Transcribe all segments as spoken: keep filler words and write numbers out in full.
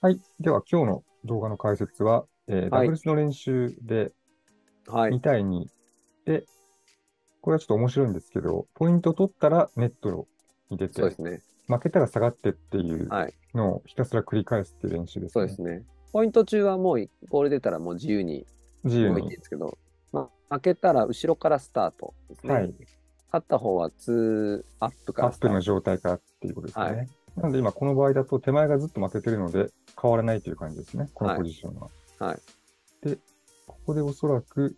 はい。では、今日の動画の解説は、えーダはい。 ブルスの練習ではい。 に対にで、これはちょっと面白いんですけど、ポイントを取ったらネットに出て、 そうですね。 負けたら下がってっていうはい。 のをひたすら繰り返すっていう練習ですね。 そうですね。ポイント中はもうボール出たらもう自由に動いて自由に。 いいんですけど、まあ、負けたら後ろからスタートですね。 はい。 勝った方はツーアップかアップのらスタート。 状態からっていうことですよはい。 ね。なので今この場合だと手前がずっと負けてるので変わらないという感じですね。このはい。 ポジションは。 はい。 で、ここでおそらく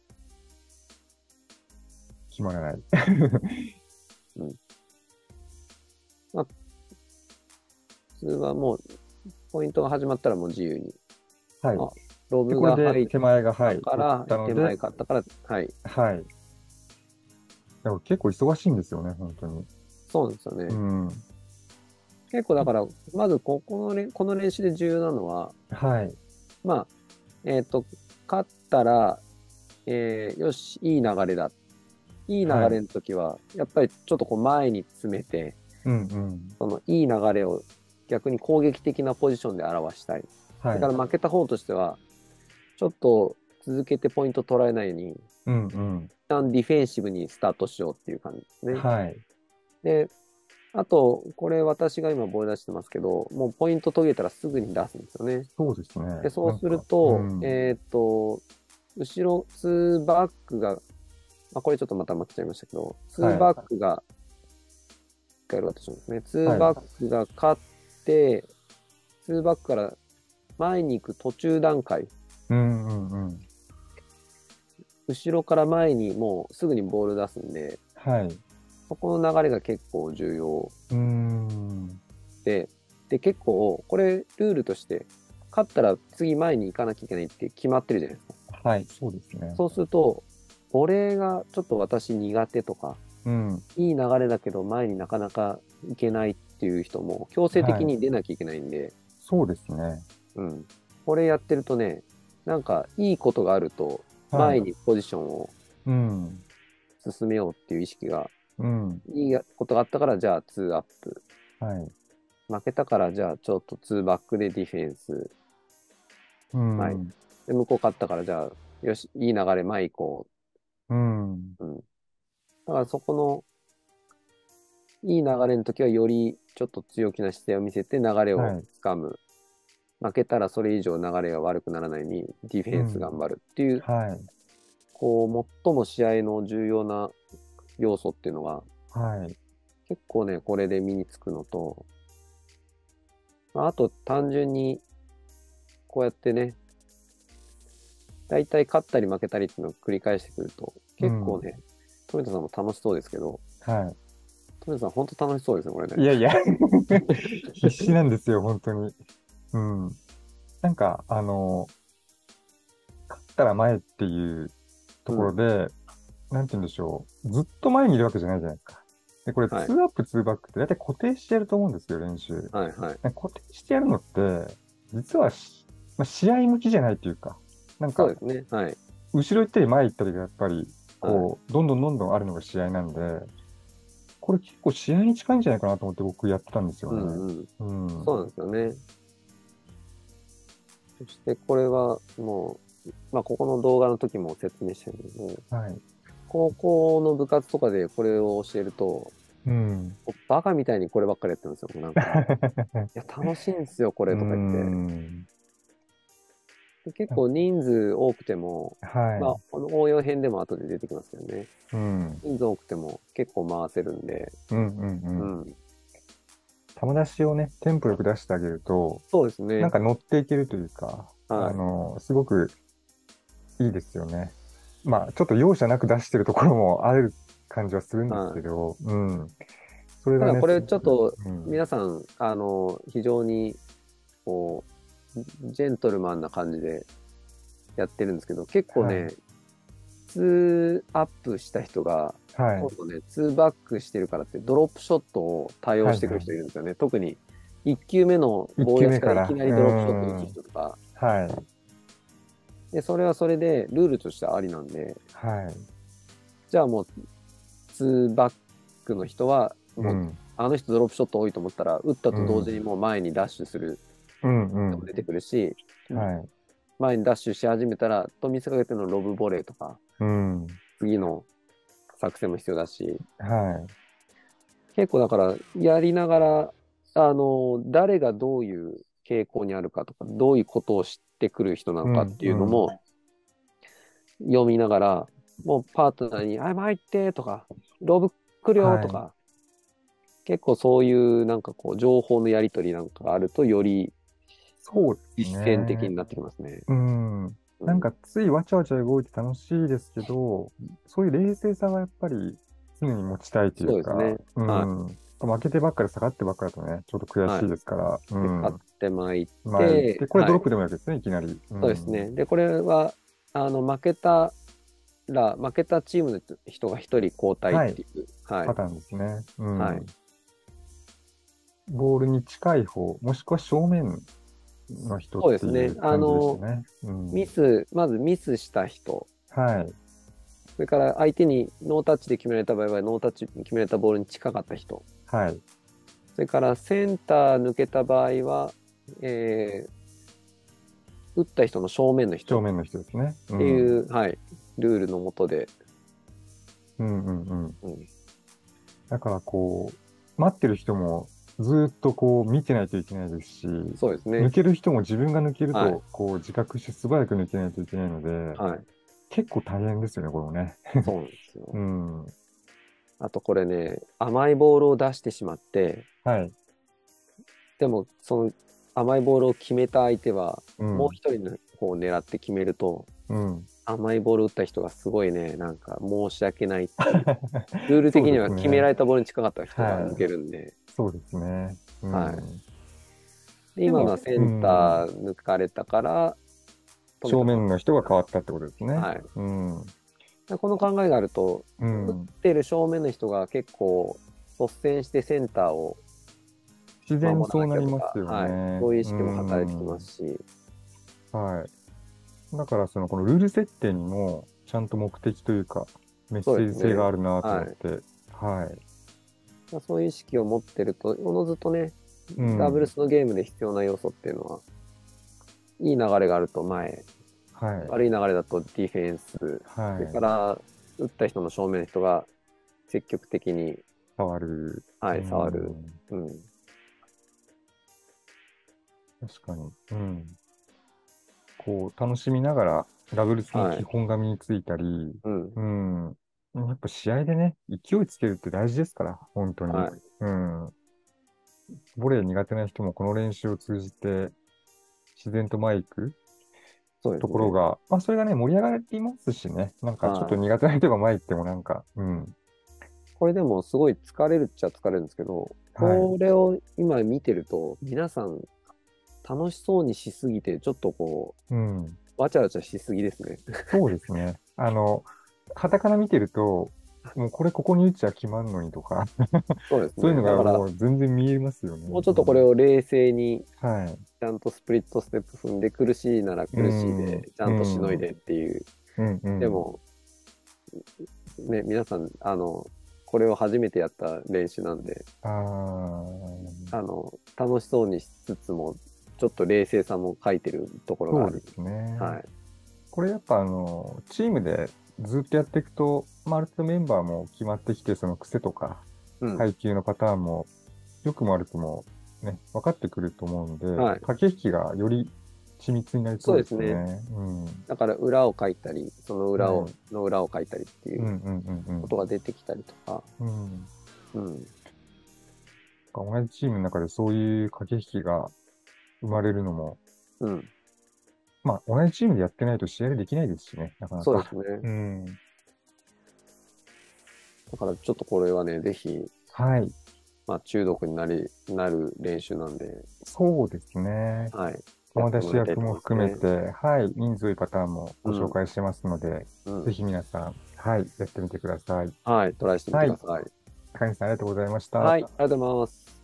決まらない。 うん。まあ、普通はもう、ポイントが始まったらもう自由に。 はい。 あ、ロで、 ブこれが入っで手前が、はい、取ったから、手たので、 前勝ったから、はい。 はい。でも結構忙しいんですよね、本当に。 そうなんですよね。 うん。 結構だから、まずここのれこの練習で重要なのは、 はい。 まあ、えっと、勝ったら、えーよし、いい流れだ。いい流はい。 れの時は、やっぱりちょっとこう前に詰めて、 うんうん。 そのいい流れを逆に攻撃的なポジションで表したい。 はい。 だから負けた方としては、ちょっと続けてポイント取られないように、一うんうん。 旦ディフェンシブにスタートしようっていう感じですね。 はい。 で、あと、これ私が今ボール出してますけど、もうポイント途切れたらすぐに出すんですよね。 そうですね。 で、そうするなんか、うと、 ん。 えっと、後ろツーバックが、まあ、これちょっとまた負けちゃいましたけど、ツーはい。 バックが、一回やるとしますね。ツーはい。 バックが勝って、ツーバックから前に行く途中段階、 うんうんうん。 後ろから前にもうすぐにボール出すんで、 はい。 そこの流れが結構重要うーん。 で、で、結構、これルールとして、勝ったら次前に行かなきゃいけないって決まってるじゃないですか。 はい。そうですね。 そうすると、ボレーがちょっと私苦手とか、 うん。 いい流れだけど前になかなか行けないっていう人も強制はい。 的に出なきゃいけないんで、 そうですね。 うん。これやってるとね、なんかいいことがあるとはい。 前にポジションをうん。 進めようっていう意識が、 うん。 いいことがあったからじゃあツーアップ。 はい。 負けたからじゃあちょっとツーバックでディフェンス。 うはい。 ん。 で、向こう勝ったからじゃあ、よし、いい流れ前行こうん。 う。うん。だからそこのいい流れの時はよりちょっと強気な姿勢を見せて流れをはい。 つかむ。負けたらそれ以上流れが悪くならないようにディフェンスうん。 頑張るっていう、 はい。 こう、最も試合の重要な要素っていうのがはい。 結構ね、これで身につくのと、あと単純にこうやってね、大体勝ったり負けたりっていうのを繰り返してくると、 うん。 結構ね、富田さんも楽しそうですけど、 はい。 富田さん本当楽しそうですね、これね。 いやいや必死なんですよ、本当に。うん。なんか、あの、勝ったら前っていうとうん。 ころで、なんて言うんでしょう。ずっと前にいるわけじゃないじゃないですか。で、これ、 はい。 ツーアップ、ツーバックって大体固定してやると思うんですよ、練習。 はいはい。 固定してやるのって、実はし、まあ、試合向きじゃないというか、なんか、 そうですね。はい。 後ろ行ったり前行ったりがやっぱり、 はい。 こう、どんどんどんどんあるのが試合なんで、これ結構試合に近いんじゃないかなと思って僕やってたんですようね。 んうん。 うん。 そうなんですよね。そしてこれはもう、まあ、ここの動画の時も説明したけど、 はい。 高校の部活とかでこれを教えると、 うん。 バカみたいにこればっかりやってるんですよ。なんか、いや、楽しいんですよ、こうーれとか言って。 ん。 で結構人数多くても、まあ、 はい。 この応用編でも後で出てきますけどね。 うん。 人数多くても結構回せるんで、 うんうんうん。 うん。 球出しをね、テンポよく出してあげると、 そうですね。 なんか乗っていけるというか、あはい。 の、すごくいいですよね。まあ、ちょっと容赦なく出してるところもある感じはするんですはい。 けど、うん。それがね、 ただこれすごく、 ちょっとうん。 皆さん、あの、非常にこう、ジェントルマンな感じでやってるんですけど、結構はい。 ね、ツーアップした人が、 はい。 今度ね、ツーバックしてるからってドロップショットを対応はい。 してくるはい。 人いるんですよね。特にいっ球目の一ボール出し球目から、 からいきなうーりドロップショット打つん。 人とか、 はい。 で、それはそれでルールとしてはありなんで、 はい。 じゃあもうツーバックの人は、もううん。 あの人ドロップショット多いと思ったら、打ったうん。 と同時にもう前にダッシュする。 うんうん。 出てくるし、 はい。 前にダッシュし始めたら、と見せかけてのロブボレーとか、 うん。 次の作戦も必要だし、 はい。 結構だから、やりながら、あの、誰がどういう傾向にあるかとか、どういうことを知ってくる人なうんのかっていうのうん。 も読みながら、もうパートナーに、あ、参ってとか、ロブ来るよはい。 とか、結構そういうなんかこう、情報のやり取りなんかがあると、よりそうです実践的ね。 になってきますね。 うん。 うん。 なんかついわちゃわちゃ動いて楽しいですけど、そういう冷静さはやっぱり常に持ちたいというそうですね。 か、うはん。負けてばっかり下がってばっかりだとね、ちょっと悔い。はい。 しいですから、うで、買っん。 て巻いまあ、 て、 で、これドはい。 ロップでもいいわけですね、いきなり。うん。 そうですね。で、これは、あの、負けたら、負けたチームの人が一人交代っはい。 ていう。はい。 パターンですね。うはい。 ん。ボールに近い方、もしくは正面の人ってそうですね。 いう感じでしたあの、 ね。うん。 ミス、まずミスした人。 はい。 それから相手にノータッチで決められた場合は、ノータッチに決められたボールに近かった人。 はい。 それからセンター抜けた場合は、えー、打った人の正面の人っ正面の人ですね。うん。 ていう、はい、ルールのもとで、 うんうんうん。 うん、 だからこう、待ってる人もずーっとこう見てないといけないですし、 そうですね。 抜ける人も自分が抜けるはい、 とこう自覚して素早く抜けないといけないので、 はい、 結構大変ですよね、これもね。 そうなんですよ。 うん。 あとこれね、甘いボールを出してしまって、 はい。 でもその甘いボールを決めた相手は、 うん。 もう一人の方を狙って決めると、 うん。 甘いボールを打った人がすごいね、なんか申し訳ないっていう。ルールそうで的にはすね。 決められたボールに近かった人が抜はい。 けるんで、 そうですね。うはい。 ん。 で、 でも、 今のはセうンタん。 ー抜かれたから、止めた方が正面の人が変わったってことですね。 はい。 うん。 でこの考えがあると、打っうん。 てる正面の人が結構率先してセンターを自然に守らそうななきゃとか、 りますよはい。 ね。 そういう意う識も働いてきまん。 すし、 はい。だから、その、このルール設定にも、ちゃんと目的というか、メッそうセージ性がですね。 あるなとはい。 思って、はい。 まあ、そういう意識を持ってると、おのずとね、 うん。 ダブルスのゲームで必要な要素っていうのは、いい流れがあると前、 はい。 悪い流れだとディフェンス、それかはい。 ら打った人の正面の人が積極的に、 変わる。うはい、触る。 ん。 うん。 確かに。うん。こう、楽しみながら、ダブルスのはい。 基本が身についたり、 うん。 うん。やっぱ試合でね、勢いつけるって大事ですから、本当に。 はい。 うん。ボレー苦手な人もこの練習を通じて、自然と前行くとそうですね。 ころが、まあそれがね、盛り上がりますしね。なんかちょっとはい。 苦手な人が前行ってもなんか、うん。 これでもすごい疲れるっちゃ疲れるんですけど、 はい。 これを今見てると、皆さん楽しそうにしすぎて、ちょっとこうん。 う、わちゃわちゃしすぎですね。 そうですね。あの、傍から見てると、もうこれここに打っちゃ決まんのにとか、そういうそうですね。 のがもだから、 う全然見えますよね。 もうちょっとこれうん。 を冷静に、 はい。 ちゃんとスプリットステップ踏んで、苦しいならう苦しいん。 で、ちゃうんとしのいん。 でっていう。 うん。うん。 でも、ね、皆さん、あの、これを初めてやった練習なんで、 ああ、 あの、楽しそうにしつつも、ちょっと冷静さも書いてるところがある。 そうですね。 はい。 これやっぱあの、チームでずっとやっていくと、まあ、ある程度メンバーも決まってきて、その癖とか、 うん。 配球のパターンも、良くも悪くもね、分かってくると思うんで、 はい。 駆け引きがより緻密になりそうですそうですね。 ね。うん。 だから裏を書いたり、その裏を、 はい。 の裏を書いたりっていううんうんうんことが出てきたりとか、 うん。うん。 うん。 同じチームの中でそういう駆け引きが生まれるのも、 うん。 まあ、同じチームでやってないと試合でできないですしね、なかなか。 そうですね。 うん。 だからちょっとこれはね、ぜひ、 はい。 まあ中毒になり、なる練習なんで、 そうですね。 はい。やっ友てもらいたいと達役も思いますね。 含めて、はい、人数多いパターンもご紹うん。 介してますので、 うん。 ぜひ皆さん、はい、やってみてください。 はい。トライしてみはい、 てください。 高西さんありがとうございました。 はい。ありがとうございます。